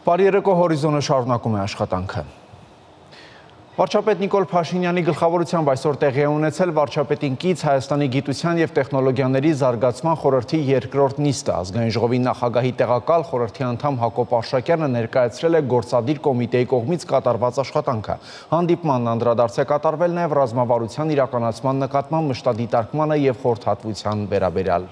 Բարի երեկո, հորիզոնը շարունակում է աշխատանքը։ Վարչապետ Նիկոլ Փաշինյանի գլխավորությամբ այսօր տեղի է ունեցել վարչապետին կից Հայաստանի գիտության և տեխնոլոգիաների զարգացման խորհրդի երկրորդ նիստը։ Ազգային ժողովի նախագահի տեղակալ խորհրդի անդամ Հակոբ Արշակյանը ներկայացրել է գործադիր կոմիտեի կողմից կատարված աշխատանքը։ Հանդիպմանն անդրադարձ է կատարվել նաև ռազմավարության իրականացման նկատմամբ մշտադիտարկմանը և խորհրդատվության վերաբերյալ։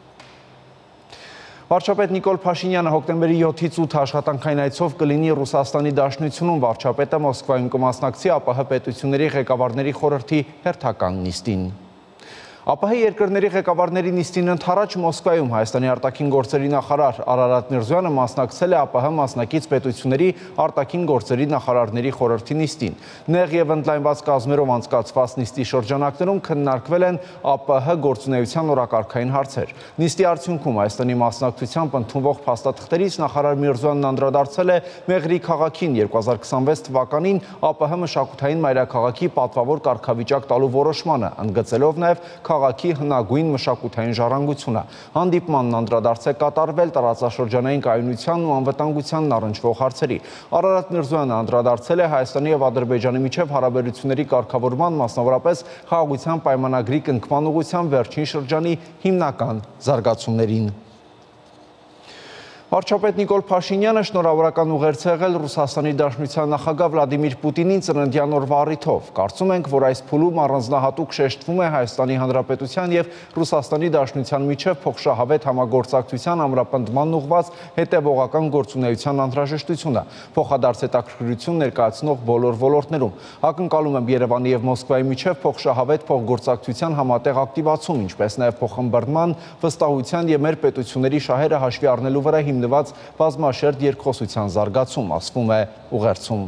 Վարչապետ Նիկոլ Փաշինյանը հոկտեմբերի 7-ից 8 աշխատանքային այցով կլինի Ռուսաստանի Դաշնությունում, վարչապետը Մոսկվայում կմասնակցի ԱՊՀ պետությունների ղեկավարների խորհրդի հերթական նիստին։ ԱՊՀ երկրների ղեկավարների նիստին ընդառաջ Մոսկվայում Հայաստանի արտաքին գործերի նախարար Արարատ Միրզոյանը մասնակցել է ԱՊՀ մասնակից պետությունների արտաքին գործերի նախարարների խորհրդի նիստին։ Նեղ և ընդլայնված կազմերով անցկացված նիստի շրջանակներում քննարկվել են ԱՊՀ գործունեության օրակարգային հարցեր։ Նիստի արդյունքում Հայաստանի մասնակցությամբ ընդունվող փաստաթղթերից նախարար Միրզոյանն անդրադարձել է Մեղրի քաղաքին 2026 թվականին ԱՊՀ մշակութային մայրաքաղաքի պատվավոր կարգավիճակ տալու որոշմանը, ընդգծելով նաև քաղաքի հնագույն մշակութային ժառանգությունը։ Հանդիպմանն անդրադարձ է կատարվել տարածաշրջանային կայունությանն ու անվտանգությանն առնչվող հարցերի։ Արարատ Միրզոյանը անդրադարձել է Հայաստանի և Ադրբեջանի միջև հարաբերությունների կարգավորման, մասնավորապես խաղաղության պայմանագրի կնքման ուղղությամբ վերջին շրջանի հիմնական զարգացումներին։ Վարչապետ Նիկոլ Փաշինյանը շնորհավորական ուղերձ է եղել Ռուսաստանի Դաշնության նախագահ Վլադիմիր Պուտինին ծննդյան օրվա առիթով։ Կարծում ենք, որ այս փուլում առանձնահատուկ շեշտվում է Հայաստանի Հանրապետության և Ռուսաստանի Դաշնության միջև փոխշահավետ համագործակցության ամրապնդմանն ուղղված հետևողական գործունեության անհրաժեշտությունը, փոխադարձ հետաքրքրություն ներկայացնող բոլոր ոլորտներում։ Ակնկալում եմ Երևանի և Մոսկվայի միջև փոխշահավետ փոխգործակցության համատեղ ակտիվացում, ինչպես նաև փոխըմբռնման, վստահության և մեր պետությունների շահերը հաշվի առնելու վրա հիմնված բազմաշերտ երկխոսության զարգացում, ասվում է ուղերձում։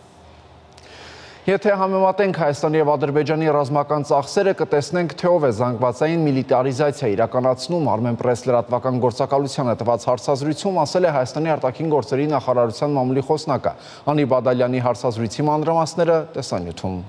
Եթե համեմատենք Հայաստանի և Ադրբեջանի ռազմական ծախսերը, կտեսնենք, թե ով է զանգվածային միլիտարիզացիա իրականացնում։ Armenpress լրատվական գործակալությանը տված հարցազրույցում ասել է Հայաստանի արտաքին գործերի նախարարության մամուլի խոսնակը։ Անի Բադալյանի հարցազրույցի մանրամասները տեսանյութում։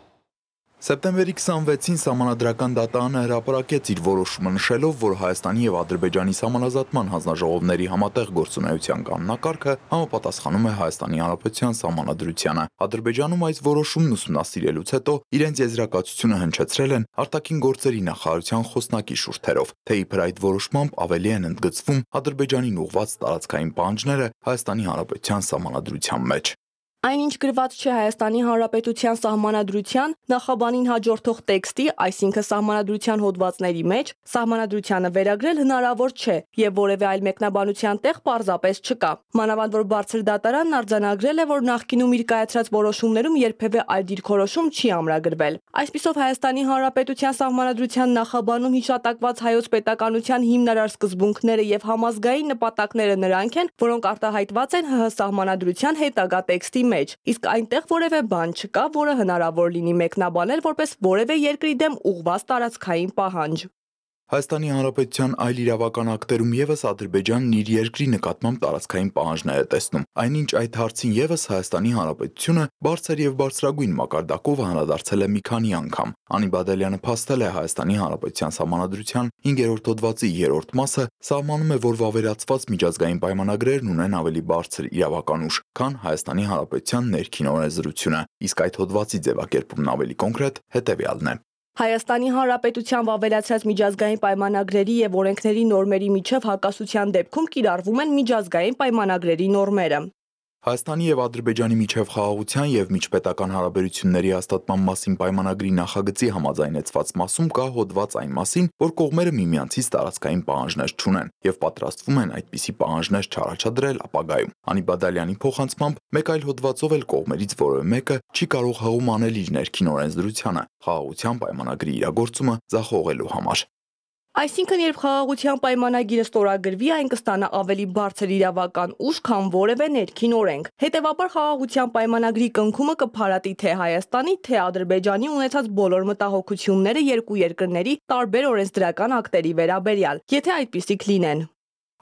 Սեպտեմբերի 26-ին Սահմանադրական դատարանը հրապարակեց իր որոշումը, նշելով, որ Հայաստանի և Ադրբեջանի սահմանազատման հանձնաժողովների համատեղ գործունեության կանոնակարգը համապատասխանում է Հայաստանի Հանրապետության սահմանադրությանը։ Ադրբեջանում այս որոշումն ուսումնասիրելուց հետո իրենց եզրակացությունը հնչեցրել են արտաքին գործերի նախարարության խոսնակի շուրթերով, թե իբր այդ որոշմամբ ավելի են ընդգծվում Ադրբեջանին ուղղված տարածքային պահանջները Հայաստանի Հանրապետության սահմանադրության մեջ։ Այնինչ գրված չէ Հայաստանի Հանրապետության սահմանադրության նախաբանին հաջորդող տեքստի, այսինքն սահմանադրության հոդվածների մեջ, սահմանադրությանը վերագրել հնարավոր չէ և որևէ այլ մեկնաբանության տեղ պարզապես չկա։ Մանավանդ որ բարձր դատարանն արձանագրել է, որ նախկինում իր կայացրած որոշումներում երբևէ այլ դիրքորոշում չի ամրագրվել։ Այսպիսով Հայաստանի Հանրապետության սահմանադրության նախաբանում հիշատակված հայոց պետականության հիմնարար սկզբունքները և համազգային նպատակները նրանք են, որոնք արտահայտված են ՀՀ սահմանադրության հետագա տեքստի մեջ, իսկ այնտեղ որևէ բան չկա, որը հնարավոր լինի մեկնաբանել որպես որևէ երկրի դեմ ուղղված տարածքային պահանջ։ Հայաստանի Հանրապետության այլ իրավական ակտերում ևս Ադրբեջանն իր երկրի նկատմամբ տարածքային պահանջներ է տեսնում, այնինչ այդ հարցին ևս Հայաստանի Հանրապետությունը բարձր և բարձրագույն մակարդակով անդրադարձել է մի քանի անգամ։ Անի Բադալյանը փաստել է Հայաստանի Հանրապետության սահմանադրության 5-րդ հոդվածի 3-րդ մասը սահմանում է, որ վավերացված միջազգային պայմանագրերն ունեն ավելի բարձր իրավական ուժ, քան Հայաստանի Հանրապետության ներքին օրենսդրությունը, իսկ այդ հոդվածի ձևակերպումն ավելի կոնկրետ հետևյալն է։ Հայաստանի Հանրապետության վավերացրած միջազգային պայմանագրերի և օրենքների նորմերի միջև հակասության դեպքում կիրառվում են միջազգային պայմանագրերի նորմերը։ Հայաստանի և Ադրբեջանի միջև խաղաղության և միջպետական հարաբերությունների հաստատման մասին պայմանագրի նախագծի համաձայնեցված մասում կա հոդված այն մասին, որ կողմերը միմյանցից տարածքային պահանջներ չունեն և պատրաստվում են այդպիսի պահանջներ չառաջադրել ապագայում։ Անի Բադալյանի փոխանցմամբ մեկ այլ հոդվածով էլ կողմերից որևէ մեկը չի կարող հղում անել իր ներքին օրենսդրությանը խաղաղության պայմանագրի իրագործումը ձախողելու համար։ Այսինքն, երբ խաղաղության պայմանագիրը ստորագրվի, այն կստանա ավելի բարձր իրավական ուժ, քան որևէ ներքին օրենք։ Հետևաբար խաղաղության պայմանագրի կնքումը կփարատի թե Հայաստանի, թե Ադրբեջանի ունեցած բոլոր մտահոգությունները երկու երկրների տարբեր օրենսդրական ակտերի վերաբերյալ, եթե այդպիսիք լինեն։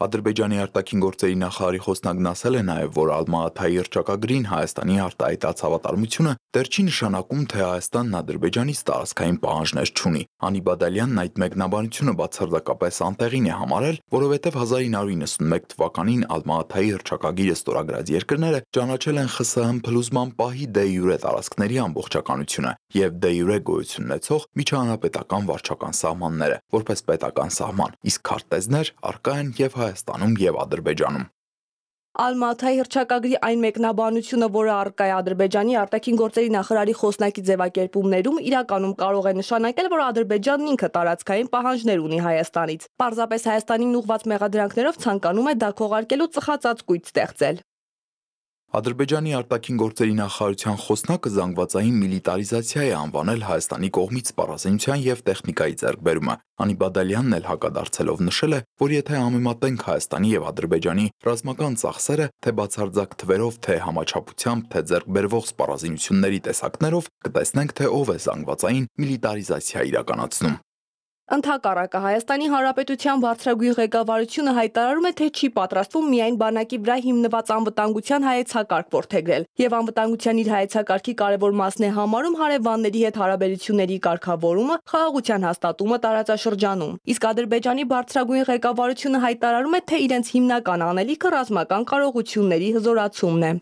Ադրբեջանի արտաքին գործերի նախարարի խոսնակն ասել է նաև, որ Ալմա-Աթայի հռչակագրին Հայաստանի արտահայտած հավատարմությունը դեռ չի նշանակում, թե Հայաստանն Ադրբեջանից տարածքային պահանջներ չունի։ Անի Բադալյանն այդ մեկնաբանությունը բացարձակապես անտեղին է համարել, որովհետև 1991 թվականին Ալմա-Աթայի հռչակագիրը ստորագրած երկրները ճանաչել են ԽՍՀՄ փլուզման պահի դե յուրե տարածքների ամբողջականությունը եւ դե յուրե գոյություն ունեցող միջահանրապետական վարչական սահմանները, որպես պետական սահման, իսկ քարտեզներ առկա են եւ Հայաստանում եւ Ադրբեջանում։ Ալմա-Աթայի հռչակագրի այն մեկնաբանությունը, որը առկա է Ադրբեջանի արտաքին գործերի նախարարի խոսնակի ձևակերպումներում, իրականում կարող է նշանակել, որ Ադրբեջանն ինքը տարածքային պահանջներ ունի Հայաստանից։ Պարզապես Հայաստանին ուղղված մեղադրանքներով ցանկանում է դա քողարկելու ծխածածկույթ ստեղծել։ Ադրբեջանի արտաքին գործերի նախարարության խոսնակը զանգվածային միլիտարիզացիա է անվանել Հայաստանի կողմից սպառազինության եւ տեխնիկայի ձեռքբերումը։ Անի Բադալյանն էլ հակադարձելով նշել է, որ եթե համեմատենք Հայաստանի եւ Ադրբեջանի ռազմական ծախսերը, թե բացարձակ թվերով, թե համաչափությամբ, թե ձեռքբերվող սպառազինությունների տեսակներով, կտեսնենք, թե ով է զանգվածային միլիտարիզացիա իրականացնում։ Ընդհակառակը Հայաստանի Հանրապետության բարձրագույն ղեկավարությունը հայտարարում է, թե չի պատրաստվում միայն բանակի վրա հիմնված անվտանգության հայեցակարգ որդեգրել եւ անվտանգության իր հայեցակարգի կարևոր մասն է համարում հարևանների հետ հարաբերությունների կարգավորումը, խաղաղության հաստատումը տարածաշրջանում։ Իսկ Ադրբեջանի բարձրագույն ղեկավարությունը հայտարարում է, թե իրենց հիմնական անելիքը ռազմական կարողությունների հզորացումն է։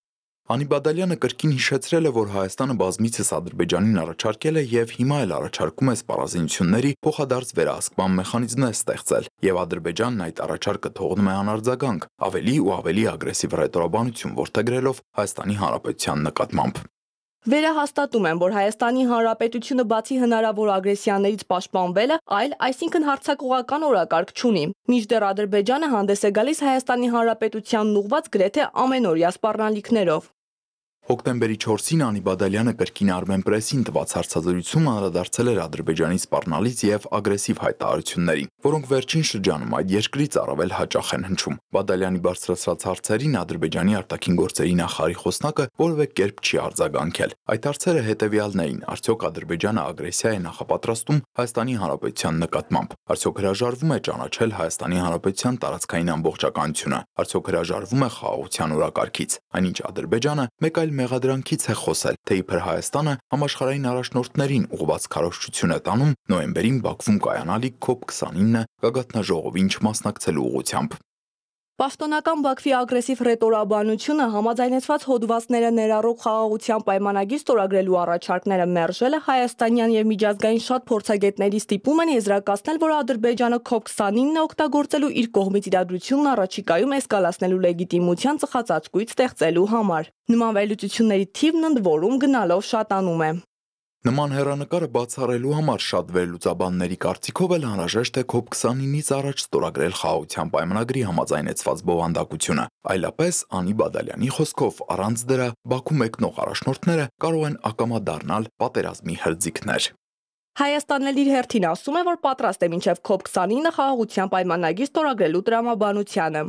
Անի Բադալյանը կրկին հիշեցրել է, որ Հայաստանը բազմիցս Ադրբեջանին առաջարկել է եւ հիմա էլ առաջարկում է սպառազինությունների փոխադարձ վերահսկման մեխանիզմներ ստեղծել, եւ Ադրբեջանն այդ առաջարկը թողնում է անարձագանք, ավելի ու ավելի ագրեսիվ ռետորաբանություն որդեգրելով Հայաստանի Հանրապետության նկատմամբ։ Վերահաստատում եմ, որ Հայաստանի Հանրապետությունը բացի հնարավոր ագրեսիաներից պաշտպանվելը, այսինքն հարձակողական օրակարգ չունի։ Մինչդեռ Ադրբեջանը հանդես է գալիս Հայաստանի Հանրապետությանն ուղղված գրեթե ամենօրյա սպառնալիքներով։ Հոկտեմբերի 4-ին Անի Բադալյանը կրկին Armenpress-ին տված հարցազրույցում անդրադարձել էր Ադրբեջանի սպառնալից եւ ագրեսիվ հայտարարություններին, որոնք վերջին շրջանում այդ երկրից առավել հաճախ են հնչում։ Բադալյանի բարձրացրած հարցերին Ադրբեջանի արտաքին գործերի նախարարի խոսնակը որևէ կերպ չի արձագանքել։ Այդ հարցերը հետեւյալն էին. արդյոք Ադրբեջանը ագրեսիա է նախապատրաստում Հայաստանի Հանրապետության նկատմամբ։ Արդյոք հրաժարվում է ճանաչել Հայաստանի Հանրապետության տարածքային ամբողջականությունը։ Արդյոք հրաժարվում է խաղաղության օրակարգից։ Այնինչ Ադրբեջանը մեկ այլ մեղադրանքից է խոսել, թե իբր Հայաստանը համաշխարհային առաջնորդներին ուղղված քարոզչություն է տանում նոյեմբերին Բաքվում կայանալիք COP29 գագաթնաժողովին չմասնակցելու ուղղությամբ։ Պաշտոնական Բաքվի ագրեսիվ ռետորաբանությունը համաձայնեցված հոդվածները ներառող խաղաղության պայմանագիր ստորագրելու առաջարկները մերժելը հայաստանյան եւ միջազգային շատ փորձագետների ստիպում են եզրակացնել, որ Ադրբեջանը COP29-ը օգտագործելու իր կողմից իրադրությունն առաջիկայում էսկալացնելու լեգիտիմության ծխածածկույթ ստեղծելու համար։ Նման վերլուծությունների թիվն ընդ որում գնալով շատանում է։ Նման հեռանկարը բացառելու համար շատ վերլուծաբանների կարծիքով էլ անհրաժեշտ է COP29-ից առաջ ստորագրել խաղաղության պայմանագրի համաձայնեցված բովանդակությունը։ Այլապես Անի Բադալյանի խոսքով առանց դրա Բաքու մեկնող առաջնորդները կարող են ակամա դառնալ պատերազմի հրձիգներ։ Հայաստանն էլ իր հերթին ասում է, որ պատրաստ է մինչև COP29 խաղաղության պայմանագիր ստորագրելու տրամաբանությանը։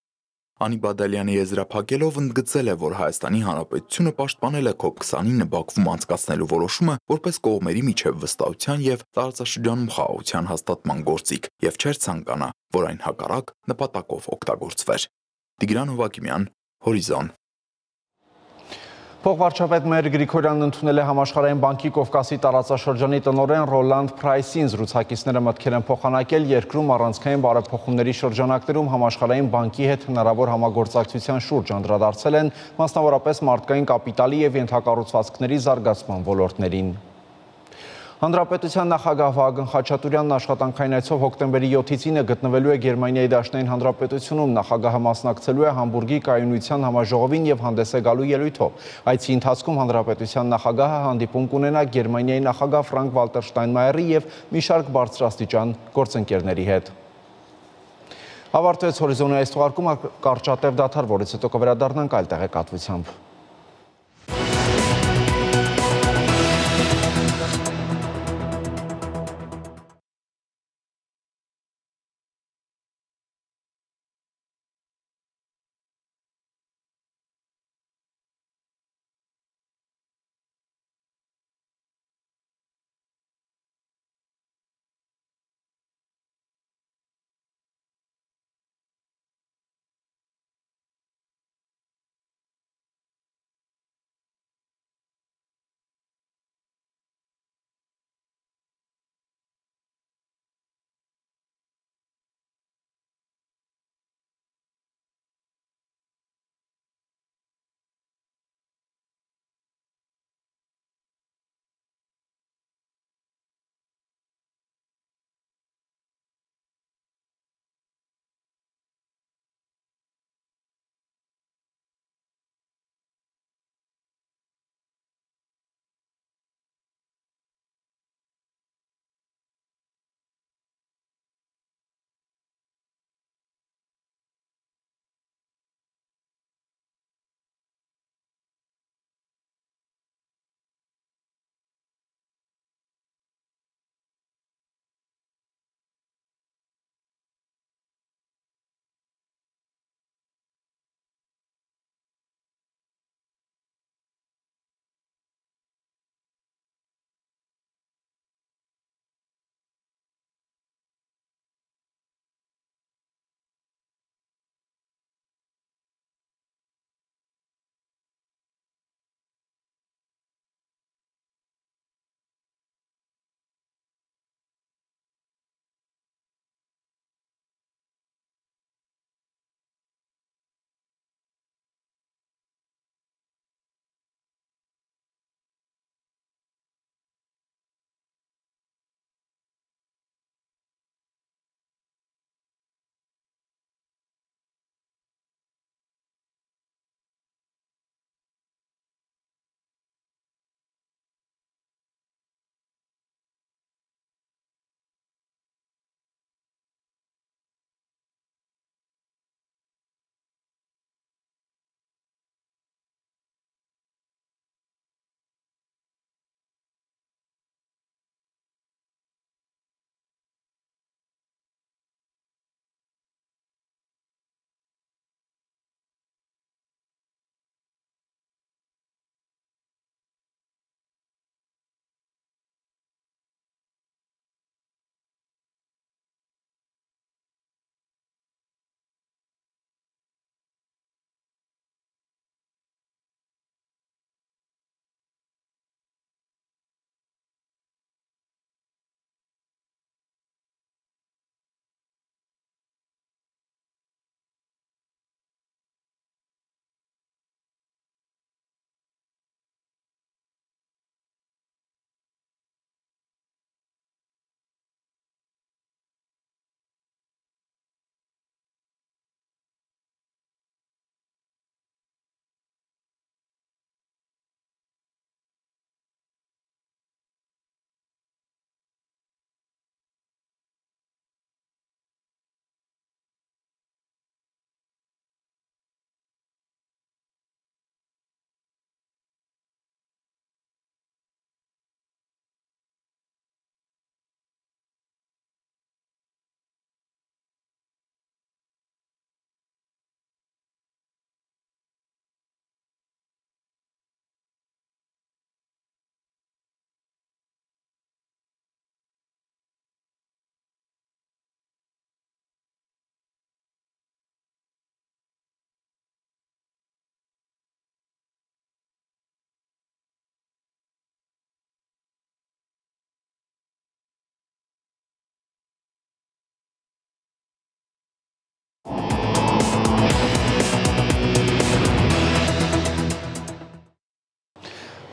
Անի Բադալյանը եզրափակելով ընդգծել է, որ Հայաստանի Հանրապետությունը պաշտպանել է COP29 Բաքվում անցկացնելու որոշումը որպես կողմերի միջև վստահության եւ տարածաշրջանում խաղաղության հաստատման գործիք եւ չէր ցանկանա, որ այն հակառակ նպատակով օգտագործվեր։ Տիգրան Հովակիմյան, Հորիզոն։ Փոխվարչապետ Մհեր Գրիգորյանն ընդունել է Համաշխարհային բանկի Կովկասի տարածաշրջանի տնօրեն Ռոլանդ Փրայսին։ Զրուցակիցները մտքեր են փոխանակել երկրում առանցքային բարեփոխումների շրջանակներում Համաշխարհային բանկի հետ հնարավոր համագործակցության շուրջ անդրադարձել են մասնավորապես մարդկային կապիտալի եւ ենթակառուցվածքների զարգացման ոլորտներին։ Հանրապետության նախագահ Վահագն Խաչատուրյանն աշխատանքային այցով հոկտեմբերի 7-ից 9 գտնվելու է Գերմանիայի Դաշնային Հանրապետությունում։ Նախագահը մասնակցելու է Համբուրգի կայունության համաժողովին եւ հանդես է գալու ելույթով։ Այցի ընթացքում հանրապետության նախագահը հանդիպում կունենա Գերմանիայի նախագահ Ֆրանկ Վալտեր Շտայնմայերի եւ մի շարք բարձրաստիճան գործընկերների հետ։ Ավարտվեց Հորիզոնի այս թողարկումը, կարճատև դադար, որից հետո կվերադառնանք այլ տեղեկատվությամբ։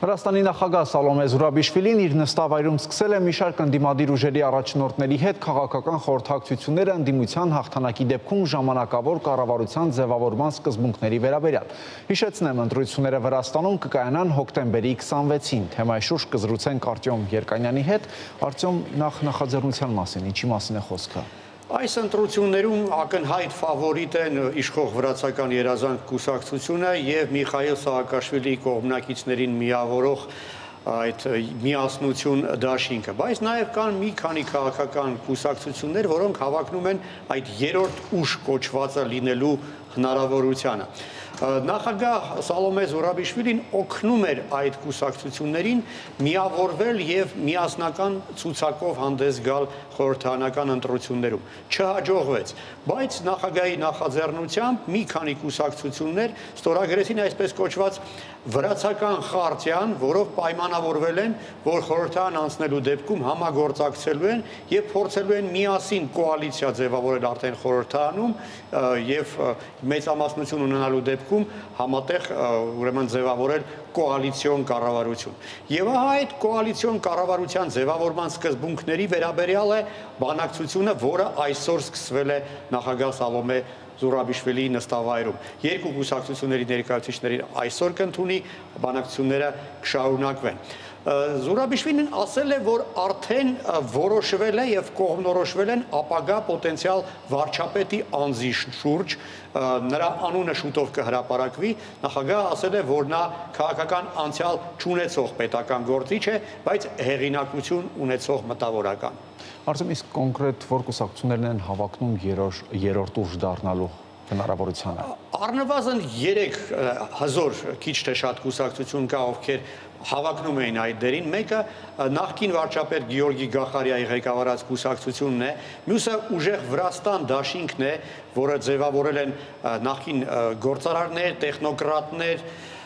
Վրաստանի նախագահ Սալոմե Զուրաբիշվիլին իր նստավայրում սկսել է մի շարք ընդդիմադիր ուժերի առաջնորդների հետ քաղաքական խորհրդակցությունները ընդդիմության հաղթանակի դեպքում ժամանակավոր կառավարության ձևավորման սկզբունքների վերաբերյալ։ Հիշեցնեմ, ընտրությունները Վրաստանում կկայանան հոկտեմբերի 26-ին։ Թեմայի շուրջ կզրուցենք Արտյոմ Երկանյանի հետ։ Արտյոմ, նախ նախաձեռնության մասին, ինչի մասին է խոսքը։ Այս ընտրություններում ակնհայտ ֆավորիտ են իշխող վրացական երազանք կուսակցությունը եւ Միխայիլ Սահակաշվիլիի կողմնակիցներին միավորող այդ միասնություն դաշինքը, բայց նաև կան մի քանի քաղաքական կուսակցություններ, որոնք հավակնում են այդ երրորդ ուժ կոչվածը լինելու հնարավորությանը։ Նախագահ Սալոմե Զուրաբիշվիլին օգնում էր այդ կուսակցություններին միավորվել եւ միասնական ցուցակով հանդես գալ խորհրդարանական ընտրություններում։ Չհաջողվեց, բայց նախագահի նախաձեռնությամբ մի քանի կուսակցություններ ստորագրեցին այսպես կոչված վրացական խարտիան, որով պայմանավորվել են, որ խորհրդարան անցնելու դեպքում համագործակցելու են եւ փորձելու են միասին կոալիցիա ձևավորել արդեն խորհրդարանում եւ մեծամասնություն ունենալու դեպքում համատեղ ուրեմն ձևավորել կոալիցիոն կառավարություն։ Եվ ահա այդ կոալիցիոն կառավարության ձևավորման սկզբունքների վերաբերյալ է բանակցությունը, որը այսօր սկսվել է նախագահ Սալոմե Զուրաբիշվիլիի նստավայրում։ Երկու կուսակցությունների ներկայացուցիչների այսօր կընդունի, բանակցությունները կշարունակվեն։ Զուրաբիշվիլին ասել է, որ արդեն որոշվել է եւ կողմնորոշվել են ապագա պոտենցիալ վարչապետի անձի շուրջ, նրա անունը շուտով կհրապարակվի, նախագահը ասել է, որ նա քաղաքական անցյալ չունեցող պետական գործիչ է, բայց հեղինակություն ունեցող մտավորական։ Արտյոմ, իսկ կոնկրետ որ կուսակցություններն են հավակնում երրորդ ուժ դառնալու հնարավորությանը։ Առնվազն 3 հզոր քիչ թե շատ կուսակցություն կա, ովքեր հավակնում էին այդ դերին, մեկը նախկին վարչապետ Գեորգի Գախարյայի ղեկավարած կուսակցությունն է, մյուսը ուժեղ Վրաստան դաշինքն է, որը ձևավորել են նախկին գործարարներ, տեխնոկրատներ,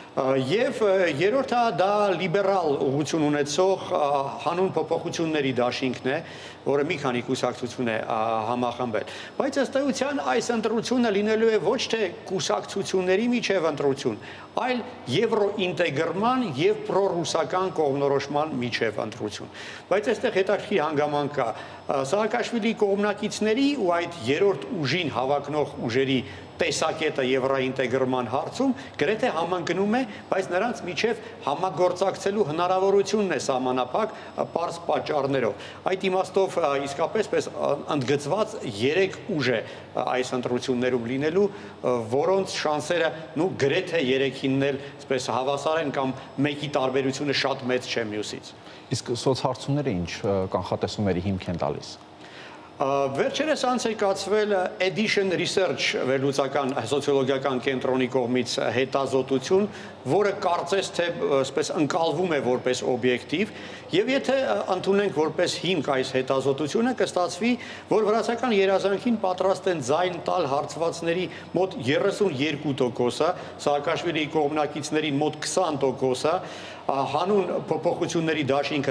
եւ երրորդը դա լիբերալ ուղղություն ունեցող հանուն փոփոխությունների դաշինքն է, որը մի քանի կուսակցություն է համախմբել։ Բայց ըստ էության այս ընտրությունը լինելու է ոչ թե կուսակցությունների միջև ընտրություն, այլ եվրոինտեգրման եւ պրոռուսական կողմնորոշման միջև ընտրություն։ Բայց այստեղ հետաքրքիր հանգամանք կա։ Սահակաշվիլիի կողմնակիցների ու այդ երրորդ ուժին հավակնող ուժերի տեսակետը եվրոինտեգրման հարցում գրեթե համընկնում է, բայց նրանց միջև համագործակցելու հնարավորությունն է սահմանափակ պարզ պատճառներով։ Այդ իմաստով իսկապես պես ընդգծված 3 ուժ է այս ընտրություններում լինելու, որոնց շանսերը գրեթե 3-ինն էլ այսպես հավասար են կամ մեկի տարբերությունը շատ մեծ չէ մյուսից։ Իսկ սոցհարցումները ինչ կանխատեսումների հիմք են տալիս։ Վերջերս անց է կացվել Edition Research վերլուծական սոցիոլոգիական կենտրոնի կողմից հետազոտություն, որը կարծես թե այսպես ընկալվում է որպես օբյեկտիվ, եւ եթե ընդունենք որպես հիմք այս հետազոտությունը, կստացվի, որ վրացական երազանքին պատրաստ են ձայն տալ հարցվածների մոտ 32%-ը, Սահակաշվիլիի կողմնակիցներին մոտ 20%-ը, հանուն փոփոխությունների դաշինքը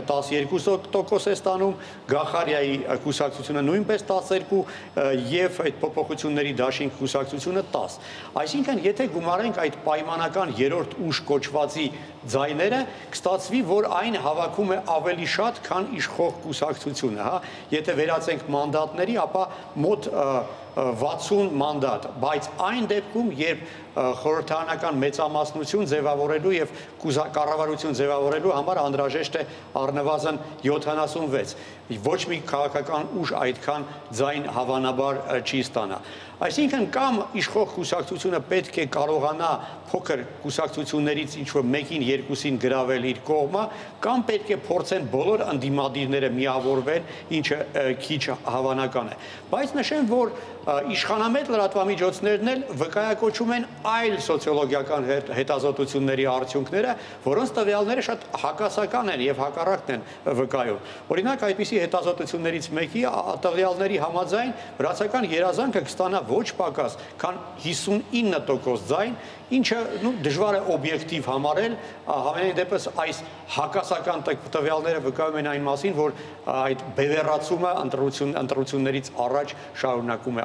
12% է ստանում, Գախարյայի կուսակցությունը նույնպես 12% եւ այդ փոփոխությունների դաշինք կուսակցությունը 10%։ Այսինքն, եթե գումարենք այդ պայմանական երրորդ ուժ կոչվածի ձայները, կստացվի, որ այն հավաքում է ավելի շատ, քան իշխող կուսակցությունը, հա։ Եթե վերացենք մանդատների, ապա մոտ 60 մանդատ, բայց այն դեպքում, երբ խորհրդարանական մեծամասնություն ձևավորելու եւ կառավարություն ձևավորելու համար անհրաժեշտ է առնվազն 76, ոչ մի քաղաքական ուժ այդքան ձայն հավանաբար չի ստանա։ Այսինքն կամ իշխող կուսակցությունը պետք է կարողանա փոքր կուսակցություններից ինչ-որ մեկին, երկուսին գրավել իր կողմը, կամ պետք է փորձեն բոլոր ընդդիմադիրները միավորվեն, ինչը քիչ հավանական է։ Բայց նշեմ, որ իշխանամետ լրատվամիջոցներն էլ վկայակոչում են այլ սոցիոլոգիական հետազոտությունների արդյունքները, որոնց տվյալները շատ հակասական են եւ հակառակն են վկայում։ Օրինակ, այդպիսի հետազոտություններից մեկի տվյալների համաձայն վրացական երազանքը կստանա ոչ պակաս, քան 59% ձայն, ինչը դժվար է օբյեկտիվ համարել, համենայն դեպս այս հակասական տվյալները վկայում են այն մասին, որ այդ բևեռացումը ընտրություններից առաջ շարունակում է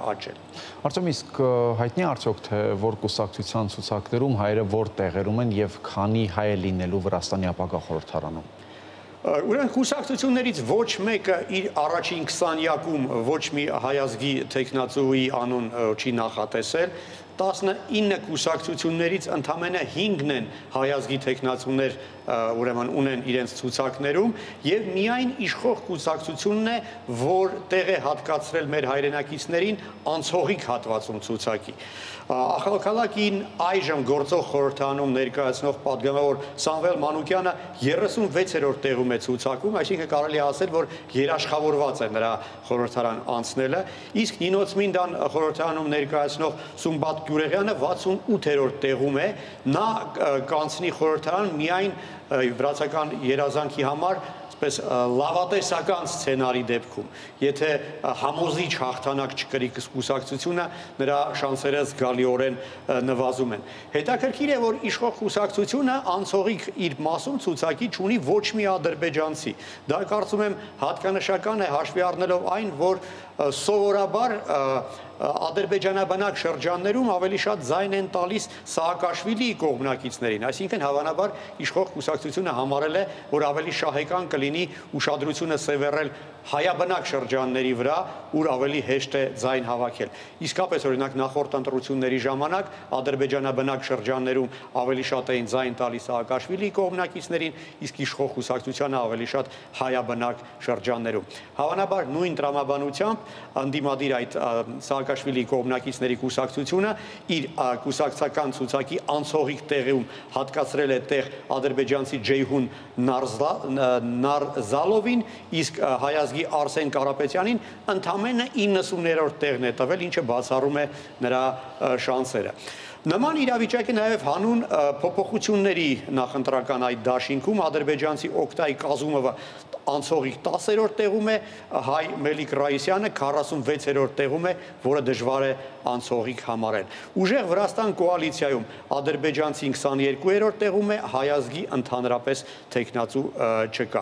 աճել։ Արտեմ, իսկ հայտնի արդյոք թե որ կուսակցության ցուցակներում հայերը որ տեղերում են եւ քանի հայ է լինելու Վրաստանի ապագա խորհրդարանում։ Ուրեմն կուսակցություններից ոչ մեկը իր առաջին 20-յակում ոչ մի հայազգի տեխնացուի անուն չի նախատեսել, 19 կուսակցություններից ընդամենը 5-ն են հայազգի տեխնացուներ ուրեմն ունեն իրենց ցուցակներում եւ միայն իշխող կուսակցությունն է, որ տեղ է հատկացրել մեր հայրենակիցներին անցողիկ հատվածում ցուցակի։ Ախալքալակին այժմ գործող խորհրդարանում ներկայացնող падգամավոր Սամվել Մանուկյանը 36-րդ տեղում է ցուցակում, այսինքն կարելի ասել, որ երաշխավորված է նրա խորհրդարան անցնելը, իսկ Նինոցմինդան խորհրդարանում ներկայացնող Սումբատ Գյուրեղյանը 68-րդ տեղում է, նա կանցնի խորհրդարան միայն վրացական երազանքի համար պես լավատեսական սցենարի դեպքում, եթե համոզիչ հաղթանակ չկրի կուսակցությունը, նրա շանսերը զգալիորեն նվազում են։ Հետաքրքիր է, որ իշխող կուսակցությունը անցողիկ իր մասում ցուցակի չունի ոչ մի ադրբեջանցի։ Դա կարծում եմ հատկանշական է հաշվի առնելով այն, որ սովորաբար ադրբեջանաբնակ շրջաններում ավելի շատ ձայն են տալիս Սաակաշվիլիի կողմնակիցներին, այսինքն հավանաբար իշխող կուսակցությունը համարել է, որ ավելի շահեկան կլինի ուշադրությունը սևեռել հայաբնակ շրջանների վրա, ուր ավելի հեշտ է ձայն հավաքել։ Իսկապես օրինակ նախորդ ընտրությունների ժամանակ ադրբեջանաբնակ շրջաններում ավելի շատ էին ձայն տալիս Սաակաշվիլիի կողմնակիցներին, իսկ իշխող կուսակցությանը ավելի շատ հայաբնակ շրջաններում։ Հավանաբար նույն տրամաբանությամբ ընդդիմադիր այդ Սաակաշվիլիի կողմնակիցների կուսակցությունը իր կուսակցական ցուցակի անցողիկ տեղում հատկացրել է տեղ ադրբեջանցի Ջեյհուն Նարզալովին, իսկ հայազգի Արսեն Կարապետյանին ընդամենը 90-րդ տեղն է տվել, ինչը բացառում է նրա շանսերը։ Նման իրավիճակի նաև հանուն փոփոխությունների նախընտրական այդ դաշինքում ադրբեջանցի Օկտայ Կազումովը անցողիկ 10-րդ տեղում է, հայ Մելիք Ռայիսյանը 46-րդ տեղում է, որը դժվար է անցողիկ համարել։ Ուժեղ Վրաստան կոալիցիայում ադրբեջանցին 22-րդ տեղում է, հայազգի ընդհանրապես տեխնացու չկա։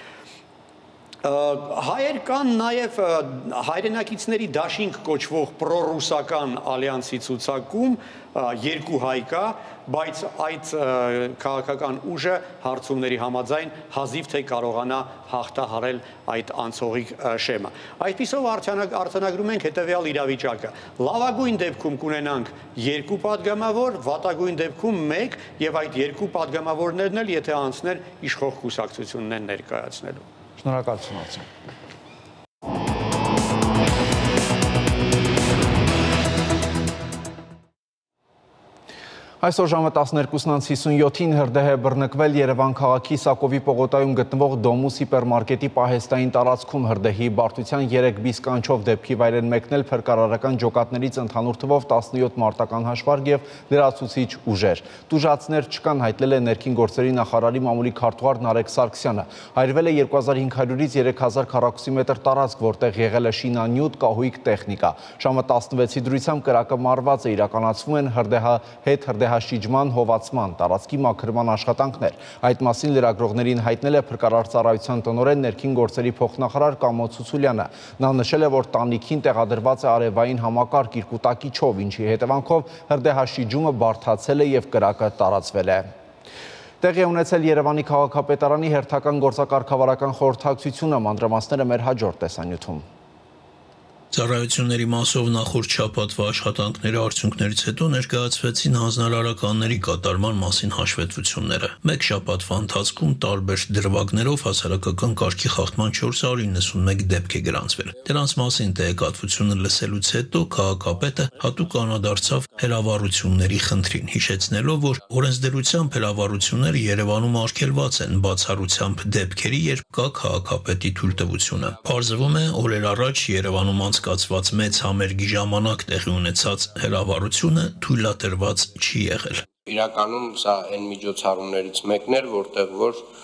Հայեր կան նաև հայրենակիցների դաշինք կոչվող պրոռուսական ալյանսի ցուցակում երկու հայ կա, բայց այդ քաղաքական ուժը հարցումների համաձայն հազիվ թե կարողանա հաղթահարել այդ անցողիկ շեմը։ Այդպիսով արձանագրում ենք հետևյալ իրավիճակը։ Լավագույն դեպքում կունենանք 2 падգամավոր, վատագույն դեպքում 1 եւ այդ 2 падգամավորներն էլ եթե անցներ իշխող կուսակցությունն են ներկայացնելու։ Շնորհակալություն Արտեմ։ Այսօր ժամը 12:57-ին հրդեհ է բռնկվել Երևան քաղաքի Սակովի պողոտայում գտնվող Դոմուս հիպերմարկետի պահեստային տարածքում հրդեհի բարդության 3 բիսկանչով դեպքի վայր են մեկնել փրկարարական ջոկատներից ընդհանուր թվով 17 մարտական հաշվարկ եւ լրացուցիչ ուժեր։ Տուժածներ չկան, հայտնել է ներքին գործերի նախարարի մամուլի քարտուղար Նարեկ Սարգսյանը։ Հայրվել է 2500-ից 3000 քառակուսի մետր տարածք, որտեղ եղել է շինանյութ, կահույք տեխնիկա։ Ժամը 16-ի դրությամբ կրակը մարված է, իրականացվում են հրդեհաշիջման, հովացման, տարածքի մաքրման աշխատանքներ։ Այդ մասին լրագրողներին հայտնել է փրկարար ծառայության տնօրեն ներքին գործերի փոխնախարար Կամո Ցուցուլյանը։ Նա նշել է, որ տանիքին տեղադրված է արևային համակարգ իր կուտակիչով, ինչի հետևանքով հրդեհաշիջումը բարդացել է եւ կրակը տարածվել է։ Տեղի է ունեցել Երևանի քաղաքապետարանի հերթական գործակարգավարական խորհրդակցությունը, մանրամասները մեր հաջորդ տեսանյութում։ Ծառայությունների մասով նախորդ շաբաթվա աշխատանքների արդյունքներից հետո ներկայացվեցին հանձնարարականների կատարման մասին հաշվետվությունները։ Մեկ շաբաթվա ընթացքում տարբեր դրվագներով հասարակական կարգի խախտման 491 դեպք է գրանցվել։ Դրանց մասին տեղեկատվությունը լսելուց հետո քաղաքապետը հատուկ անդրադարձավ հրավառությունների խնդրին, հիշեցնելով, որ օրենսդրությամբ հրավառությունները Երևանում արգելված են բացառությամբ դեպքերի, երբ կա քաղաքապետի թույլտվությունը։ Պարզվում է, օրեր առաջ Երևանում կացված մեծ համերգի ժամանակ տեղի ունեցած հրավառությունը թույլատրված չի եղել։ Իրականում սա այն միջոցառումներից մեկն էր, որտեղ որ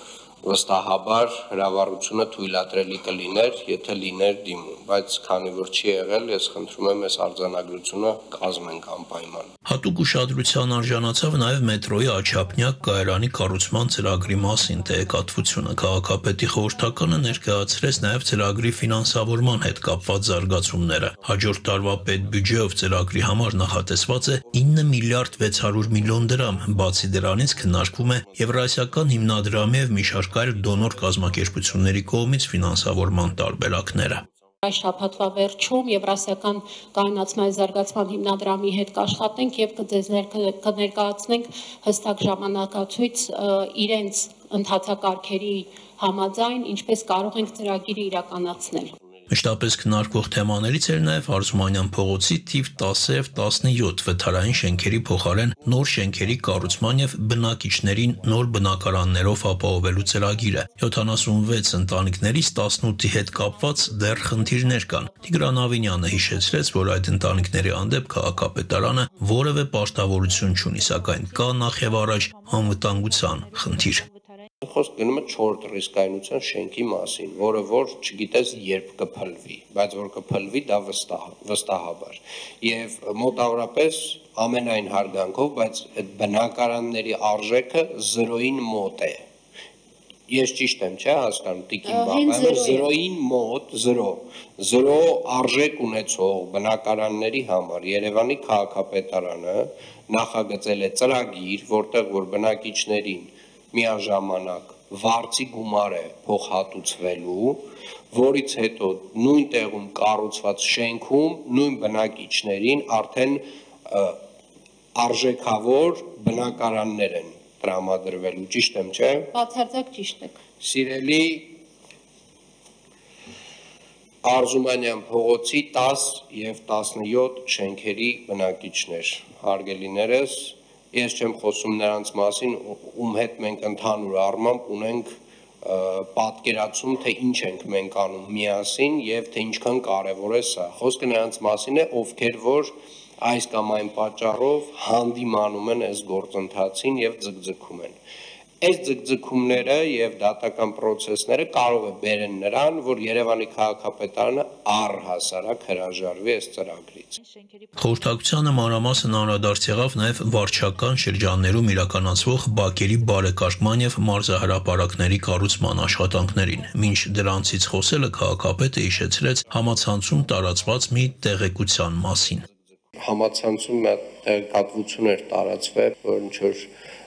վստահաբար հրավառությունը թույլատրելի կլիներ, եթե լիներ դիմում, բայց քանի որ չի եղել, ես խնդրում եմ այս արձանագրությունը կազմենք անպայման։ Հատուկ ուշադրության արժանացավ նաև մետրոյի Աչափնյակ կայարանի կառուցման ծրագրի մասին տեղեկատվությունը։ Քաղաքապետի խորհրդականը ներկայացրեց նաև ծրագրի ֆինանսավորման հետ կապված զարգացումները։ Հաջորդ տարվա պետբյուջեով ծրագրի համար նախատեսված է 9 միլիարդ 600 միլիոն դրամ, բացի դրանից քննարկվում է Եվրասիական հիմնադրամի և մի շարք այլ դոնոր կազմակերպությունների կողմից ֆինանսավորման տարբերակները։ Այս շաբաթվա վերջում Եվրասիական կայունացման և զարգացման հիմնադրամի հետ կաշխատենք և կներկայացնենք հստակ ժամանակացույց իրենց ընդհանրակարգերի համաձայն, ինչպես կարող ենք ծրագիրը իրականացնել։ Մշտապես քննարկվող թեմաներից էր նաև Արզումանյան փողոցի թիվ 10 և 17 վթարային շենքերի փոխարեն նոր շենքերի կառուցման և բնակիչներին նոր բնակարաններով ապահովելու ծրագիրը։ 76 ընտանիքներից 18-ի հետ կապված դեռ խնդիրներ կան։ Տիգրան Ավինյանը հիշեցրեց, որ այդ ընտանիքների հանդեպ քաղաքապետարանը որևէ պարտավորություն չունի, սակայն կա նախևառաջ անվտանգության խնդիր։ Խոսք գնում է 4 ռիսկայնության շենքի մասին, որը որ չգիտես երբ կփլվի, բայց որ կփլվի դա վստահաբար։ Եվ մոտավորապես ամենայն հարգանքով, բայց այդ բնակարանների արժեքը 0-ին մոտ է։ Ես ճիշտ եմ, չէ՞ հասկանում, Տիկին Բաբայանը 0-ին մոտ 0 արժեք ունեցող բնակարանների համար Երևանի քաղաքապետարանը նախագծել է ծրագիր, որտեղ որ բնակիչներին միաժամանակ վարձի գումար է փոխհատուցվելու, որից հետո նույն տեղում կառուցված շենքում նույն բնակիչներին արդեն արժեքավոր բնակարաններ են տրամադրվելու, ճիշտ եմ, չէ՞։ Բացարձակ ճիշտ եք։ Սիրելի Արզումանյան փողոցի 10 և 17 շենքերի բնակիչներ, հարգելիներս, ես չեմ խոսում նրանց մասին, ում հետ մենք ընդհանուր առմամբ ունենք պատկերացում, թե ինչ ենք մենք անում միասին և թե ինչքան կարևոր է սա։ Խոսքը նրանց մասին է, ովքեր որ այս կամ այն պատճառով հանդիմանում են այս գործընթացին և ձգձգում են։ Այս ձգձգումները և դատական պրոցեսները կարող է բերեն նրան, որ Երևանի քաղաքապետարանը առհասարակ հրաժարվի այս ծրագրից։ Խորհրդակցությանը մանրամասն անդրադարձ եղավ նաև վարչական շրջաններում իրականացվող բակերի բարեկարգման և մարզահրապարակների կառուցման աշխատանքներին։ Մինչ դրանցից խոսելը քաղաքապետը հիշեցրեց համացանցում տարածված մի տեղեկության մասին։ Համացանցում տեղեկատվություն էր տարածվել, որ ինչ-որ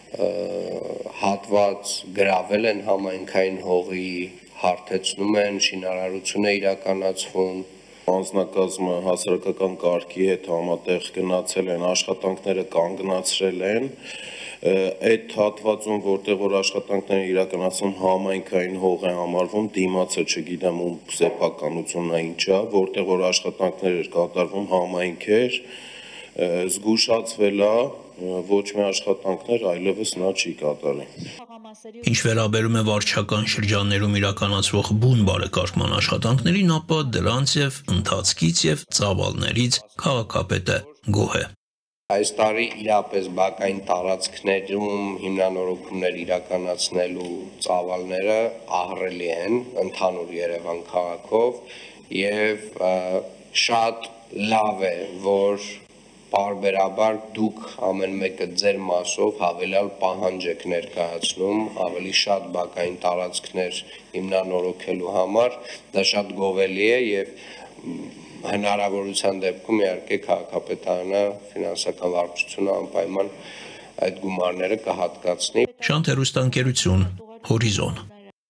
հատված գրավել են համայնքային հողի, հարթեցնում են, շինարարություն է իրականացվում։ Անձնակազմը հասարակական կարգի հետ համատեղ գնացել են, աշխատանքները կանգնացրել են։ Այդ հատվածում, որտեղ որ աշխատանքները իրականացում համայնքային հող է համարվում, դիմացը չգիտեմ ում սեփականությունն է ինչա, որտեղ որ աշխատանքներ էր կատարվում համայնքեր, զգուշացվել է, ոչ մի աշխատանքներ այլևս նա չի կատարի։ Ինչ վերաբերում է վարչական շրջաններում իրականացվող բուն բարեկարգման աշխատանքներին, ապա դրանց և ընթացքից և ծավալներից քաղաքապետը գոհ է։ Այս տարի իրապես բակային տարածքներում հիմնանորոգումներ իրականացնելու ծավալները ահռելի են ընդհանուր Երևան քաղաքով և շատ լավ է, որ պարբերաբար դուք ամեն մեկը ձեր մասով հավելյալ պահանջ եք ներկայացնում, ավելի շատ բակային տարածքներ հիմնանորոգելու համար, դա շատ գովելի է և հնարավորության դեպքում իհարկե քաղաքապետարանը, ֆինանսական վարչությունը անպայման այդ գումարները կհատկացնի։ Շանթ հեռուստաընկերություն, Հորիզոն։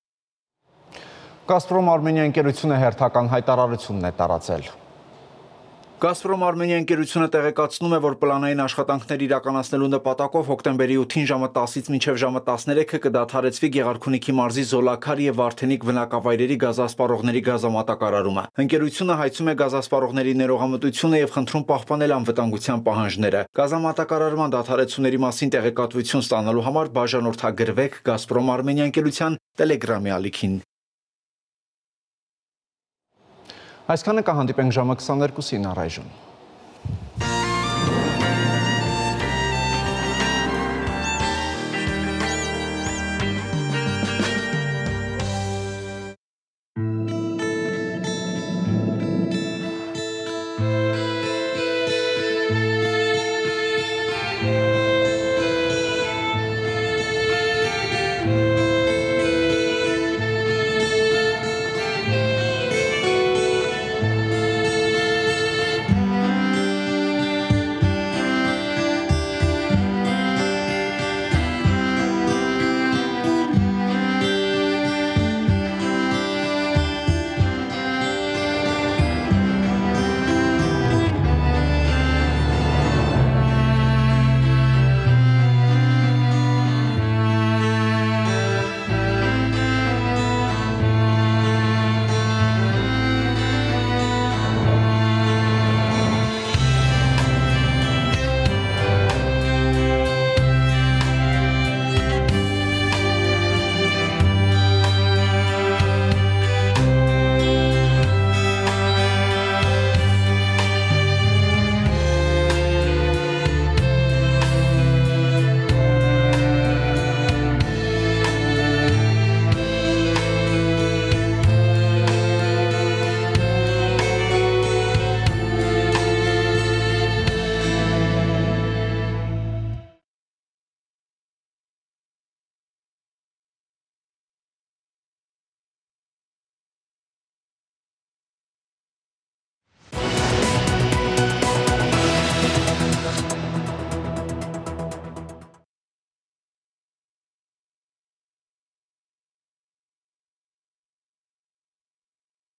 Գազպրոմ Արմենիա ընկերությունը հերթական հայտարարությունն է տարածել։ Գազպրոմ Արմենիա ընկերությունը տեղեկացնում է, որ պլանային աշխատանքներ իրականացնելու նպատակով հոկտեմբերի 8-ին ժամը 10-ից մինչև ժամը 13-ը կդադարեցվի Գեղարքունիքի մարզի Զոլաքար և Վարդենիկ բնակավայրերի գազասպառողների գազամատակարարումը։ Ընկերությունը հայցում է գազասպառողների ներողամտությունը և խնդրում պահպանել անվտանգության պահանջները։ Գազամատակարարման դադարեցումների մասին տեղեկատվություն ստանալու համար բաժանորդագրվեք Գազպրոմ Արմենիա ընկերության Telegram-ի ալիքին։ Այսքանը կհանդիպենք ժամը 22-ին առայժմ։